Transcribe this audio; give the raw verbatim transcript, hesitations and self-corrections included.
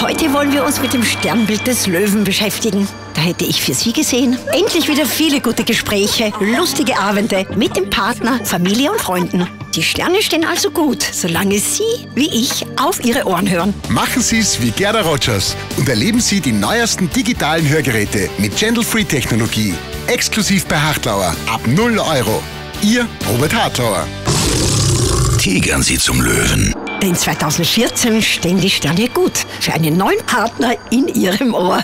Heute wollen wir uns mit dem Sternbild des Löwen beschäftigen. Da hätte ich für Sie gesehen, endlich wieder viele gute Gespräche, lustige Abende mit dem Partner, Familie und Freunden. Die Sterne stehen also gut, solange Sie, wie ich, auf Ihre Ohren hören. Machen Sie es wie Gerda Rogers und erleben Sie die neuesten digitalen Hörgeräte mit Gentle-Free-Technologie. Exklusiv bei Hartlauer ab null Euro. Ihr Robert Hartlauer. Tigern Sie zum Löwen. Denn zweitausendvierzehn stehen die Sterne gut für einen neuen Partner in Ihrem Ohr.